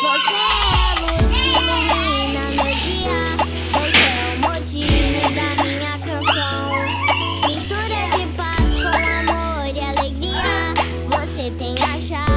Você é a luz que ilumina meu dia. Você é o motivo da minha canção. Mistura de paz com amor e alegria. Você tem a chave.